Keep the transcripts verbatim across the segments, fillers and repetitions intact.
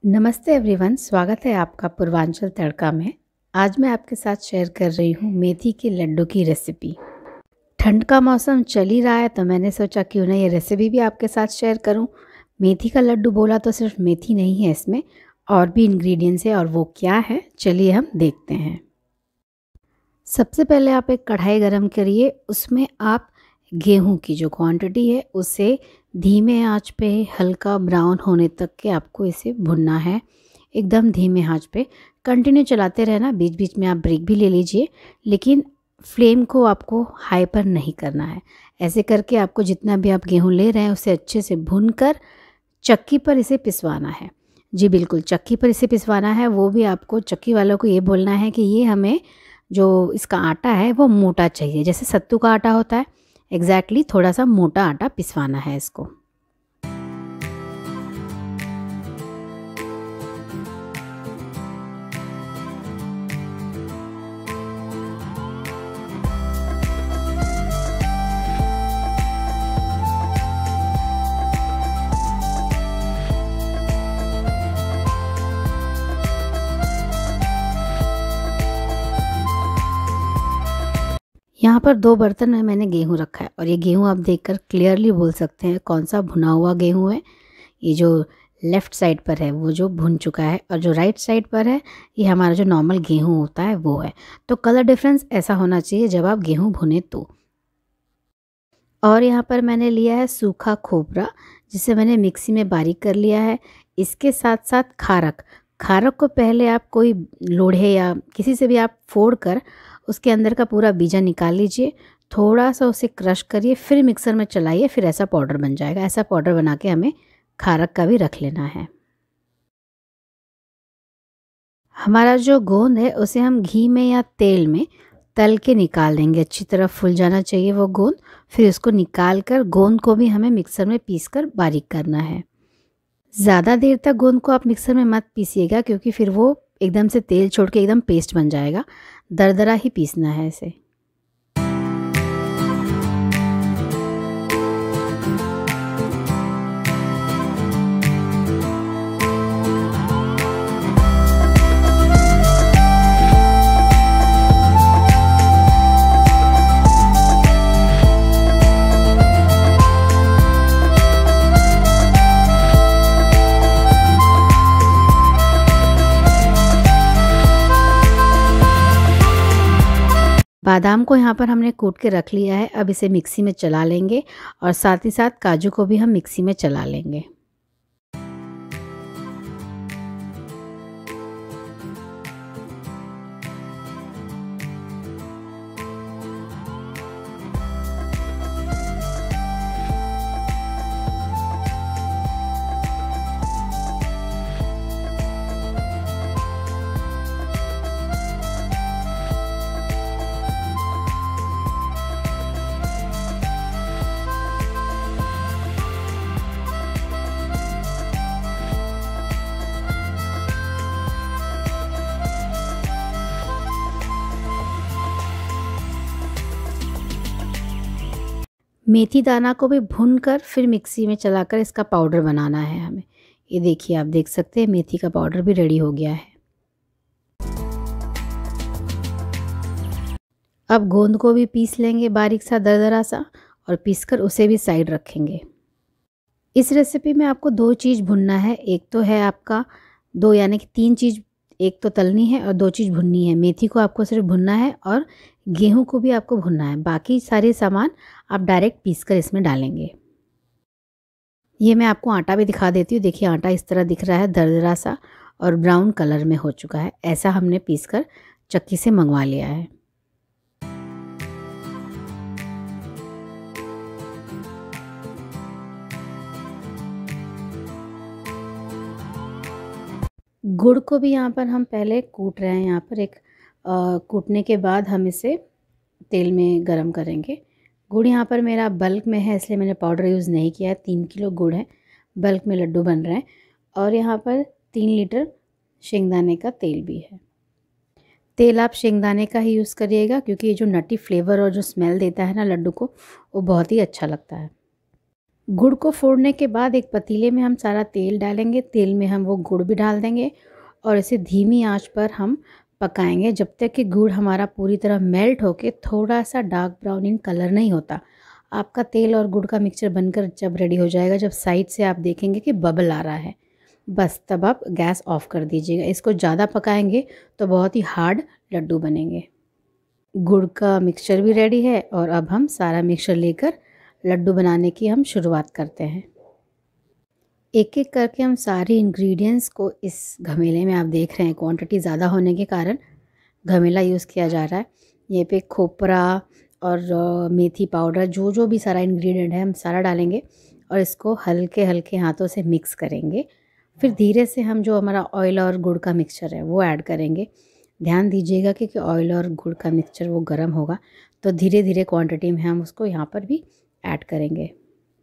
नमस्ते एवरीवन, स्वागत है आपका पूर्वांचल तड़का में। आज मैं आपके साथ शेयर कर रही हूँ मेथी के लड्डू की रेसिपी। ठंड का मौसम चल ही रहा है तो मैंने सोचा क्यों ना ये रेसिपी भी आपके साथ शेयर करूँ। मेथी का लड्डू बोला तो सिर्फ मेथी नहीं है, इसमें और भी इंग्रेडिएंट्स है, और वो क्या है चलिए हम देखते हैं। सबसे पहले आप एक कढ़ाई गरम करिए, उसमें आप गेहूं की जो क्वांटिटी है उसे धीमे आंच पे हल्का ब्राउन होने तक के आपको इसे भुनना है। एकदम धीमे आंच पे कंटिन्यू चलाते रहना, बीच बीच में आप ब्रेक भी ले लीजिए, लेकिन फ्लेम को आपको हाई पर नहीं करना है। ऐसे करके आपको जितना भी आप गेहूं ले रहे हैं उसे अच्छे से भून कर चक्की पर इसे पिसवाना है। जी बिल्कुल, चक्की पर इसे पिसवाना है। वो भी आपको चक्की वालों को ये बोलना है कि ये हमें जो इसका आटा है वो मोटा चाहिए, जैसे सत्तू का आटा होता है, एग्जैक्टली exactly, थोड़ा सा मोटा आटा पिसवाना है इसको। यहाँ पर दो बर्तन में मैंने गेहूं रखा है, और ये गेहूं आप देखकर क्लियरली बोल सकते हैं कौन सा भुना हुआ गेहूं है। ये जो लेफ़्ट साइड पर है वो जो भुन चुका है, और जो राइट साइड पर है ये हमारा जो नॉर्मल गेहूं होता है वो है। तो कलर डिफरेंस ऐसा होना चाहिए जब आप गेहूं भुने तो। और यहाँ पर मैंने लिया है सूखा खोपरा, जिसे मैंने मिक्सी में बारीक कर लिया है। इसके साथ साथ खारक खारक को पहले आप कोई लोढ़े या किसी से भी आप फोड़ कर उसके अंदर का पूरा बीजा निकाल लीजिए। थोड़ा सा उसे क्रश करिए, फिर मिक्सर में चलाइए, फिर ऐसा पाउडर बन जाएगा। ऐसा पाउडर बना के हमें खारक का भी रख लेना है। हमारा जो गोंद है उसे हम घी में या तेल में तल के निकाल देंगे। अच्छी तरह फूल जाना चाहिए वो गोंद। फिर उसको निकाल कर गोंद को भी हमें मिक्सर में पीस कर बारीक करना है। ज़्यादा देर तक गोंद को आप मिक्सर में मत पीसिएगा, क्योंकि फिर वो एकदम से तेल छोड़ के एकदम पेस्ट बन जाएगा। दरदरा ही पीसना है इसे। बादाम को यहाँ पर हमने कूट के रख लिया है। अब इसे मिक्सी में चला लेंगे, और साथ ही साथ काजू को भी हम मिक्सी में चला लेंगे। मेथी दाना को भी भूनकर फिर मिक्सी में चलाकर इसका पाउडर बनाना है हमें। ये देखिए, आप देख सकते हैं मेथी का पाउडर भी रेडी हो गया है। अब गोंद को भी पीस लेंगे बारीक सा, दरदरा सा, और पीसकर उसे भी साइड रखेंगे। इस रेसिपी में आपको दो चीज़ भुनना है। एक तो है आपका दो यानी कि तीन चीज़, एक तो तलनी है और दो चीज़ भुननी है। मेथी को आपको सिर्फ भुनना है और गेहूं को भी आपको भुनना है। बाकी सारे सामान आप डायरेक्ट पीसकर इसमें डालेंगे। ये मैं आपको आटा भी दिखा देती हूँ। देखिए, आटा इस तरह दिख रहा है, दरदरा सा और ब्राउन कलर में हो चुका है। ऐसा हमने पीसकर चक्की से मंगवा लिया है। गुड़ को भी यहाँ पर हम पहले कूट रहे हैं। यहाँ पर एक आ, कूटने के बाद हम इसे तेल में गरम करेंगे। गुड़ यहाँ पर मेरा बल्क में है, इसलिए मैंने पाउडर यूज़ नहीं किया है। तीन किलो गुड़ है, बल्क में लड्डू बन रहे हैं। और यहाँ पर तीन लीटर शेंगदाने का तेल भी है। तेल आप शेंगदाने का ही यूज़ करिएगा, क्योंकि ये जो नटी फ्लेवर और जो स्मेल देता है ना लड्डू को, वो बहुत ही अच्छा लगता है। गुड़ को फोड़ने के बाद एक पतीले में हम सारा तेल डालेंगे। तेल में हम वो गुड़ भी डाल देंगे और इसे धीमी आंच पर हम पकाएंगे जब तक कि गुड़ हमारा पूरी तरह मेल्ट होके थोड़ा सा डार्क ब्राउन इन कलर नहीं होता। आपका तेल और गुड़ का मिक्सचर बनकर जब रेडी हो जाएगा, जब साइड से आप देखेंगे कि बबल आ रहा है, बस तब आप गैस ऑफ कर दीजिएगा। इसको ज़्यादा पकाएंगे तो बहुत ही हार्ड लड्डू बनेंगे। गुड़ का मिक्सचर भी रेडी है और अब हम सारा मिक्सचर लेकर लड्डू बनाने की हम शुरुआत करते हैं। एक एक करके हम सारे इंग्रेडिएंट्स को इस घमेले में, आप देख रहे हैं क्वांटिटी ज़्यादा होने के कारण घमेला यूज़ किया जा रहा है। ये पे खोपरा और मेथी पाउडर, जो जो भी सारा इंग्रेडिएंट है हम सारा डालेंगे और इसको हल्के हल्के हाथों से मिक्स करेंगे। फिर धीरे से हम जो हमारा ऑयल और गुड़ का मिक्सचर है वो ऐड करेंगे। ध्यान दीजिएगा कि ऑयल और गुड़ का मिक्सचर वो गर्म होगा, तो धीरे धीरे क्वांटिटी में हम उसको यहाँ पर भी ऐड करेंगे।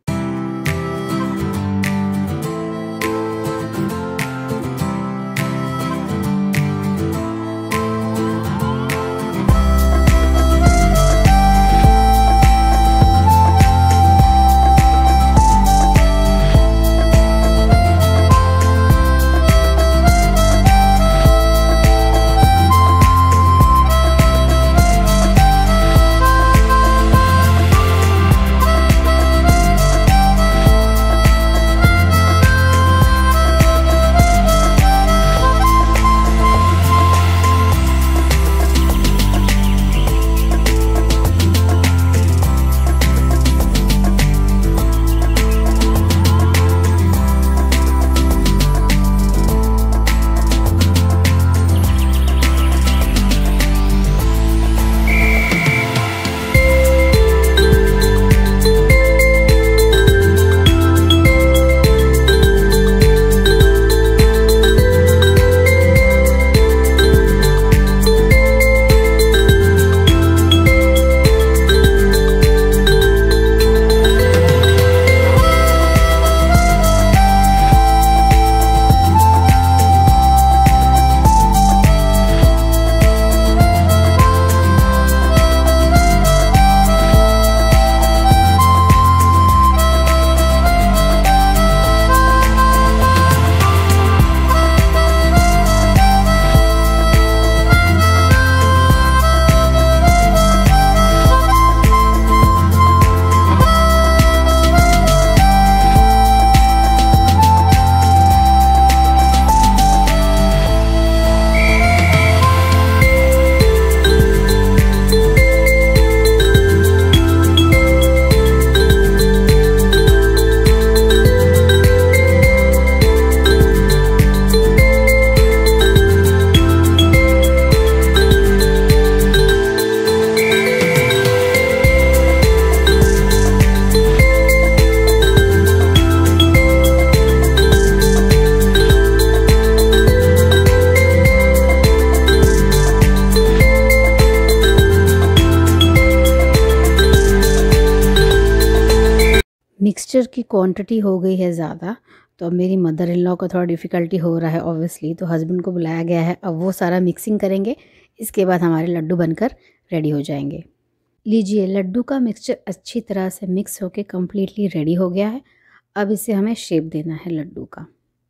मिक्सचर की क्वांटिटी हो गई है ज़्यादा, तो अब मेरी मदर इन लॉ को थोड़ा डिफ़िकल्टी हो रहा है ऑब्वियसली, तो हस्बैंड को बुलाया गया है। अब वो सारा मिक्सिंग करेंगे, इसके बाद हमारे लड्डू बनकर रेडी हो जाएंगे। लीजिए, लड्डू का मिक्सचर अच्छी तरह से मिक्स होके कम्प्लीटली रेडी हो गया है। अब इसे हमें शेप देना है लड्डू का।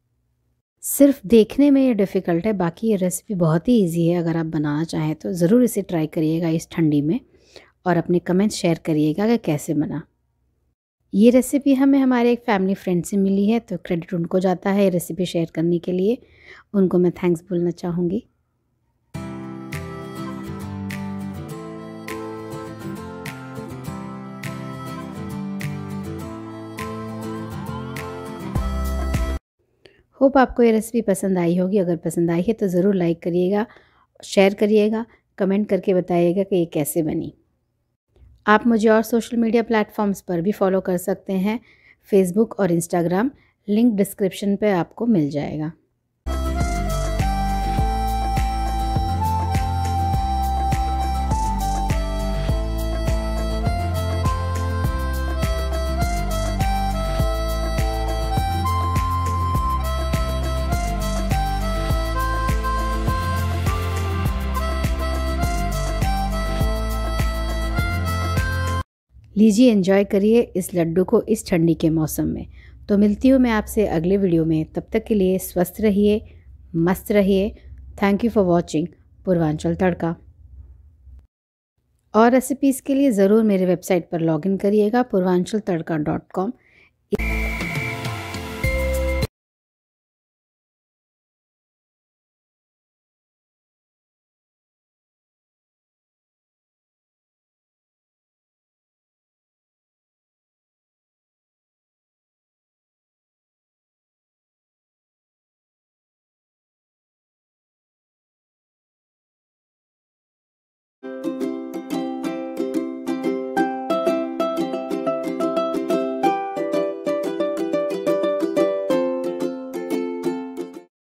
सिर्फ देखने में ये डिफ़िकल्ट है, बाकी ये रेसिपी बहुत ही ईजी है। अगर आप बनाना चाहें तो ज़रूर इसे ट्राई करिएगा इस ठंडी में और अपने कमेंट्स शेयर करिएगा कि कैसे बना। ये रेसिपी हमें हमारे एक फैमिली फ्रेंड से मिली है, तो क्रेडिट उनको जाता है ये रेसिपी शेयर करने के लिए। उनको मैं थैंक्स बोलना चाहूँगी। होप आपको ये रेसिपी पसंद आई होगी। अगर पसंद आई है तो ज़रूर लाइक करिएगा, शेयर करिएगा, कमेंट करके बताइएगा कि ये कैसे बनी। आप मुझे और सोशल मीडिया प्लेटफॉर्म्स पर भी फॉलो कर सकते हैं, फेसबुक और इंस्टाग्राम, लिंक डिस्क्रिप्शन पे आपको मिल जाएगा। लीजिए एंजॉय करिए इस लड्डू को इस ठंडी के मौसम में। तो मिलती हूँ मैं आपसे अगले वीडियो में, तब तक के लिए स्वस्थ रहिए, मस्त रहिए। Thank you for watching Purvanchal Tadka. और रेसिपीज़ के लिए ज़रूर मेरे वेबसाइट पर लॉगिन करिएगा पूर्वांचल तड़का डॉट कॉम।